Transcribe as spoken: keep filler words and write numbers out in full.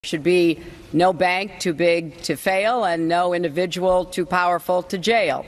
should be no bank too big to fail and no individual too powerful to jail.